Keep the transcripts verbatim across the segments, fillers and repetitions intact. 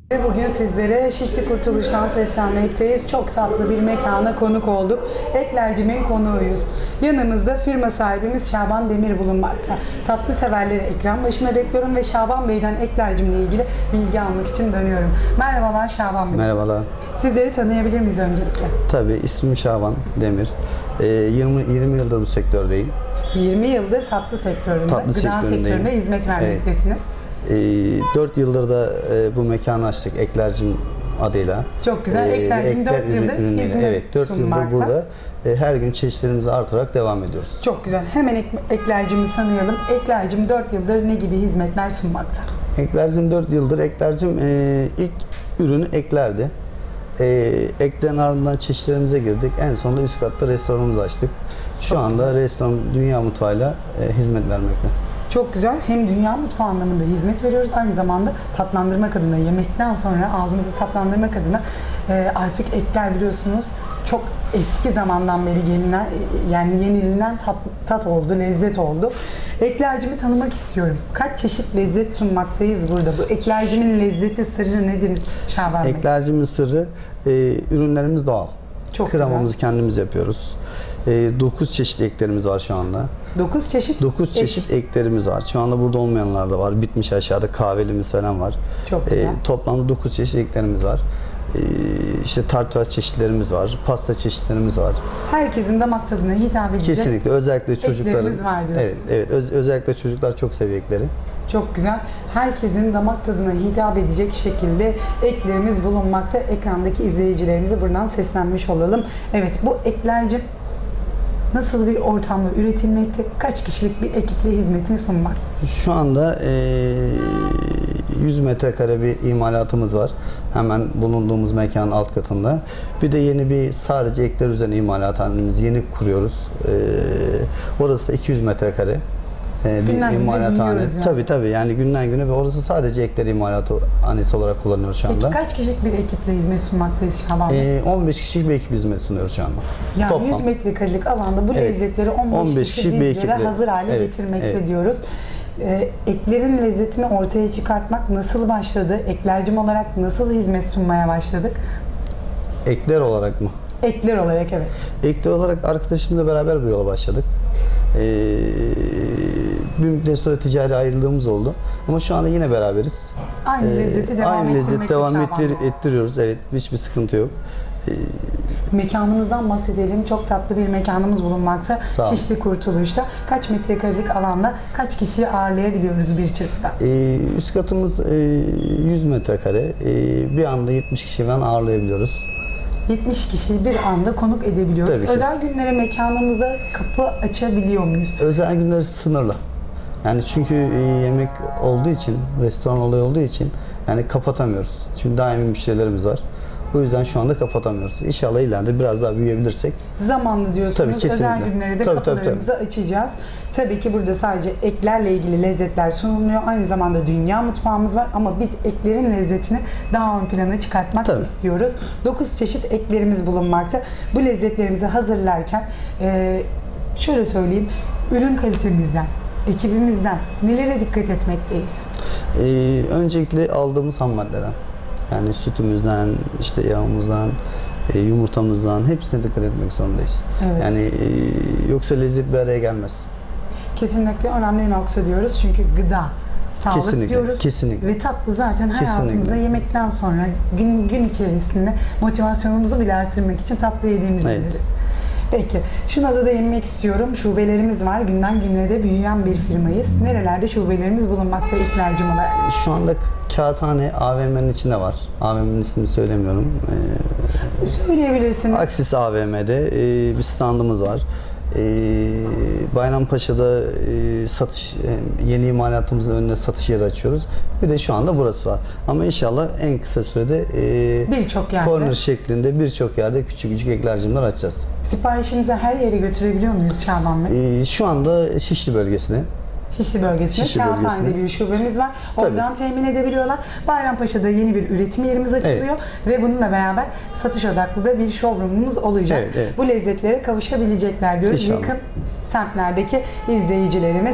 Bugün sizlere Şişli Kurtuluş'tan seslenmekteyiz. Çok tatlı bir mekana konuk olduk. Eklercim'in konuğuyuz. Yanımızda firma sahibimiz Şaban Demir bulunmakta. Tatlı severleri ekran başına bekliyorum ve Şaban Bey'den Eklercim'le ilgili bilgi almak için dönüyorum. Merhabalar Şaban Bey. Merhabalar. Sizleri tanıyabilir miyiz öncelikle? Tabii, ismim Şaban Demir. Ee, yirmi, yirmi yıldır bu sektördeyim. yirmi yıldır tatlı sektöründe, Tatlı gıda sektöründeyim. sektöründe hizmet vermektesiniz. Evet. Ee, dört yıldır da e, bu mekanı açtık Eklercim adıyla. Çok güzel. Eklercim Ekler dört yıldır ürünleri. hizmet Evet, dört yıldır sunmakta. burada. E, her gün çeşitlerimizi artırarak devam ediyoruz. Çok güzel. Hemen ek, Eklercim'i tanıyalım. Eklercim dört yıldır ne gibi hizmetler sunmakta? Eklercim dört yıldır. Eklercim e, ilk ürünü eklerdi. E, eklerin ardından çeşitlerimize girdik. En sonunda üst katta restoranımızı açtık. Şu Çok anda güzel. restoran dünya mutfağıyla e, hizmet vermekte. Çok güzel. Hem dünya mutfağı anlamında hizmet veriyoruz. Aynı zamanda tatlandırmak adına, yemekten sonra ağzınızı tatlandırmak adına e, artık ekler biliyorsunuz çok eski zamandan beri gelinen, yani yenilinen tat, tat oldu, lezzet oldu. Eklercimi tanımak istiyorum. Kaç çeşit lezzet sunmaktayız burada? Bu eklercimin lezzeti, sırrı nedir Şaban Bey? Eklercimin sırrı, e, ürünlerimiz doğal. Çok Kremamızı güzel. kendimiz yapıyoruz. E, dokuz çeşit eklerimiz var şu anda. dokuz çeşit dokuz ek. çeşit eklerimiz var. Şu anda burada olmayanlar da var. Bitmiş aşağıda kahvelimiz falan var. Çok güzel. E, toplamda dokuz çeşit eklerimiz var. E, işte tartar çeşitlerimiz var. Pasta çeşitlerimiz var. Herkesin damak tadına hitap edecek. Kesinlikle. Özellikle çocukların. Eklerimiz var diyorsunuz. Evet, evet. Öz- özellikle çocuklar çok seviyor ekleri. Çok güzel. Herkesin damak tadına hitap edecek şekilde eklerimiz bulunmakta. Ekrandaki izleyicilerimize buradan seslenmiş olalım. Evet, bu eklercim nasıl bir ortamda üretilmekte? Kaç kişilik bir ekiple hizmetini sunmakta? Şu anda e, yüz metrekare bir imalatımız var. Hemen bulunduğumuz mekanın alt katında. Bir de yeni bir sadece ekler üzerine imalathanemizi yeni kuruyoruz. E, orası da iki yüz metrekare. E, bir Günden güne imalathane. büyüyoruz yani. Tabii tabii. Yani günden güne ve orası sadece ekler imalathanesi olarak kullanıyoruz şu anda. Peki kaç kişilik bir ekiple hizmet sunmaktayız Şaban Bey? E, on beş kişilik bir ekip hizmet sunuyoruz şu anda. Yani Toplam. yüz metrekarelik alanda bu Evet. lezzetleri on beş, on beş kişi kişi bir bizlere ekiple. hazır hale Evet, getirmekte evet. diyoruz. Ee, eklerin lezzetini ortaya çıkartmak nasıl başladı? Eklercim olarak nasıl hizmet sunmaya başladık? Ekler olarak mı? Ekler olarak evet. Ekler olarak arkadaşımla beraber bu yola başladık. Ee, bir müddet sonra ticari ayrılığımız oldu. Ama şu anda yine beraberiz. Aynı Ee, lezzeti devam Aynı lezzet ettirmekte devam Şaban ettir, Bey. ettiriyoruz. Evet, hiçbir sıkıntı yok. Ee, Mekanımızdan bahsedelim. Çok tatlı bir mekanımız bulunmakta. Sağ olun. Şişli Kurtuluş'ta. Kaç metrekarelik alanda kaç kişiyi ağırlayabiliyoruz bir çırpıda? e, üst katımız e, yüz metrekare. E, bir anda yetmiş kişi falan ağırlayabiliyoruz. yetmiş kişiyi bir anda konuk edebiliyoruz. Tabii ki. Özel günlere mekanımıza kapı açabiliyor muyuz? Özel günler sınırlı. Yani çünkü e, yemek olduğu için, restoran olayı olduğu için yani kapatamıyoruz. Çünkü daimi müşterilerimiz var. O yüzden şu anda kapatamıyoruz. İnşallah ileride biraz daha büyüyebilirsek. Zamanlı diyorsunuz. Tabii, kesinlikle. Özel günlere de Tabii, tabii, kapılarımızı açacağız. Tabii ki burada sadece eklerle ilgili lezzetler sunulmuyor. Aynı zamanda dünya mutfağımız var ama biz eklerin lezzetini daha ön plana çıkartmak Tabii. istiyoruz. dokuz çeşit eklerimiz bulunmakta. Bu lezzetlerimizi hazırlarken e, şöyle söyleyeyim, ürün kalitemizden, ekibimizden nelere dikkat etmekteyiz? Ee, öncelikle aldığımız ham maddeden, yani sütümüzden, işte yağımızdan, e, yumurtamızdan hepsine dikkat etmek zorundayız. Evet. Yani e, yoksa lezzet bir araya gelmez. Kesinlikle önemli nokta diyoruz çünkü gıda, sağlık Kesinlikle, diyoruz kesinlikle. ve tatlı zaten hayatımızda Kesinlikle. yemekten sonra gün gün içerisinde motivasyonumuzu bile arttırmak için tatlı yediğimizi Evet. biliriz. Peki, şuna da değinmek istiyorum. Şubelerimiz var. Günden güne de büyüyen bir firmayız. Nerelerde şubelerimiz bulunmakta eklercim olarak? Şu anda Kağıthane A V M'nin içinde var. A V M'nin ismini söylemiyorum. Ee, Söyleyebilirsiniz. Aksis A V M'de e, bir standımız var. E, Bayrampaşa'da e, satış, e, yeni imalatımızın önüne satış yeri açıyoruz. Bir de şu anda burası var. Ama inşallah en kısa sürede e, Birçok yerde. corner şeklinde birçok yerde küçük küçük eklercimler açacağız. Siparişimizi her yere götürebiliyor muyuz Şaban Bey? E, şu anda Şişli bölgesine. Şişli bölgesinde, Şişli Kağıthane'de bölgesinde. bir şubemiz var. Oradan temin edebiliyorlar. Bayrampaşa'da yeni bir üretim yerimiz açılıyor ve bununla beraber satış odaklı da bir showroomumuz olacak. Evet, evet. Bu lezzetlere kavuşabilecekler diyoruz. İnşallah. Yakın semtlerdeki izleyicilerimiz.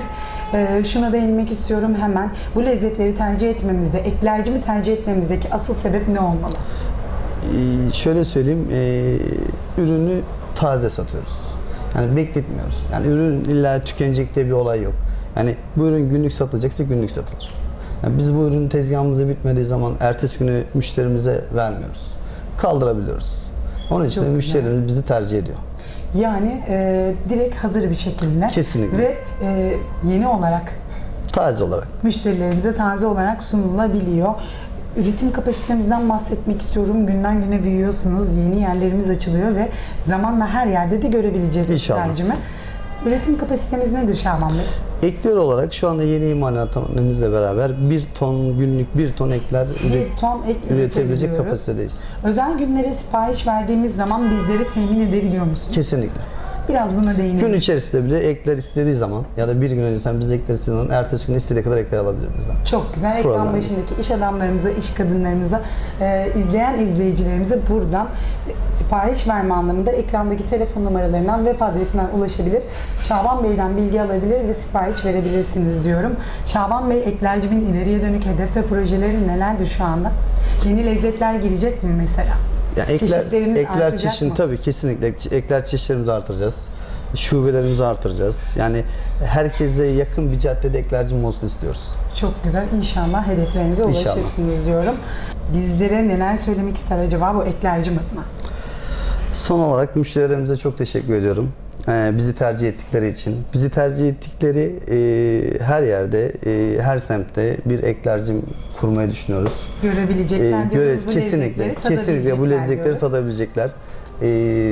e, şuna değinmek istiyorum hemen. Bu lezzetleri tercih etmemizde, eklercimi tercih etmemizdeki asıl sebep ne olmalı? Ee, şöyle söyleyeyim, e, ürünü taze satıyoruz. Yani bekletmiyoruz. Yani ürün illa tükenecek diye bir olay yok. Yani bu ürün günlük satılacaksa günlük satılır. Yani biz bu ürün tezgahımıza bitmediği zaman ertesi günü müşterimize vermiyoruz. Kaldırabiliyoruz. Onun için de Çok müşterimiz bizi tercih ediyor. Yani e, direkt hazır bir şekilde Kesinlikle. ve e, yeni olarak Taze olarak. müşterilerimize taze olarak sunulabiliyor. Üretim kapasitemizden bahsetmek istiyorum. Günden güne büyüyorsunuz, yeni yerlerimiz açılıyor ve zamanla her yerde de görebileceğiz İnşallah. eklercimi. Üretim kapasitemiz nedir Şaban Bey? Ekler olarak şu anda yeni imalatımızla beraber bir ton günlük bir ton ekler üret- Bir ton ek üretebilecek üretebiliyoruz. kapasitedeyiz. Özel günlere sipariş verdiğimiz zaman bizleri temin edebiliyor musunuz? Kesinlikle. Biraz buna değinelim. Gün içerisinde bile ekler istediği zaman ya da bir gün öncesinden biz ekler istediği zaman ertesi gün istediği kadar ekler alabilir bizden. Çok güzel. Ekran Problem başındaki iş adamlarımıza, iş kadınlarımıza, e, izleyen izleyicilerimize buradan e, sipariş verme anlamında ekrandaki telefon numaralarından, web adresinden ulaşabilir. Şaban Bey'den bilgi alabilir ve sipariş verebilirsiniz diyorum. Şaban Bey, eklercimin ileriye dönük hedef ve projeleri nelerdir şu anda? Yeni lezzetler girecek mi mesela? Yani ekler, Çeşitlerimiz ekler artacak çeşitini mı? tabii kesinlikle ekler çeşitlerimizi artıracağız. Şubelerimizi artıracağız. Yani herkese yakın bir caddede eklercim olsun istiyoruz. Çok güzel. İnşallah hedeflerinize İnşallah. ulaşırsınız diyorum. Bizlere neler söylemek ister acaba bu eklercim adına? Son olarak müşterilerimize çok teşekkür ediyorum. Ee, bizi tercih ettikleri için. Bizi tercih ettikleri e, her yerde, e, her semtte bir eklercim kurmayı düşünüyoruz. Görebilecekler Ee, diyoruz. göre, Bu kesinlikle, lezzetleri kesinlikle bu tadabilecekler lezzetleri diyoruz. tadabilecekler. Ee,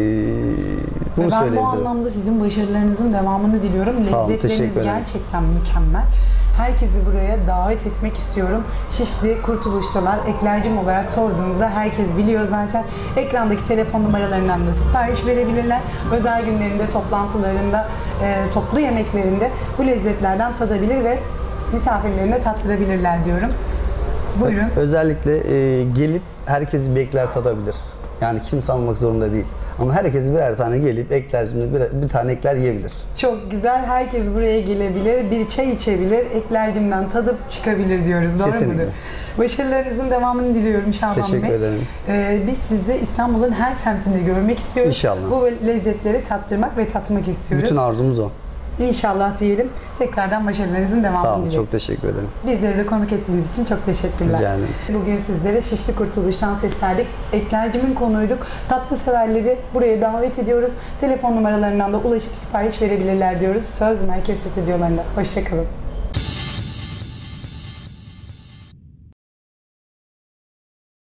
Ve bunu ben bu söyleyebilirim. anlamda sizin başarılarınızın devamını diliyorum. Sağ olun, Lezzetleriniz teşekkür ederim. gerçekten mükemmel. Herkesi buraya davet etmek istiyorum. Şişli Kurtuluş'talar. Eklercim olarak sorduğunuzda herkes biliyor zaten. Ekrandaki telefon numaralarından da sipariş verebilirler. Özel günlerinde, toplantılarında, e, toplu yemeklerinde bu lezzetlerden tadabilir ve misafirlerine tattırabilirler diyorum. Buyurun. Özellikle e, gelip herkes bir ekler tadabilir. Yani kimse almak zorunda değil. Ama herkes birer tane gelip eklercimde bir, bir tane ekler yiyebilir. Çok güzel. Herkes buraya gelebilir, bir çay içebilir, eklercimden tadıp çıkabilir diyoruz. Doğru Kesinlikle. mudur? Başarılarınızın devamını diliyorum Şaban Bey. Teşekkür ederim. Ee, biz sizi İstanbul'un her semtinde görmek istiyoruz. İnşallah. Bu lezzetleri tattırmak ve tatmak istiyoruz. Bütün arzumuz o. İnşallah diyelim. Tekrardan başarılarınızın devamını Sağ olun, dilerim. çok teşekkür ederim. Bizleri de konuk ettiğiniz için çok teşekkürler. Rica ederim. Bugün sizlere Şişli Kurtuluş'tan seslendik. Eklercimin konuyduk. Tatlı severleri buraya davet ediyoruz. Telefon numaralarından da ulaşıp sipariş verebilirler diyoruz. Söz Merkez Stüdyolarında. Hoşçakalın.